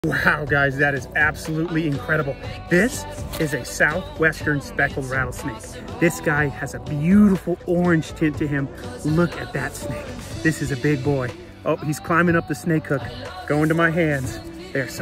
Wow, guys, that is absolutely incredible. This is a southwestern speckled rattlesnake. This guy has a beautiful orange tint to him. Look at that snake. This is a big boy. Oh, he's climbing up the snake hook, going to my hands. They're so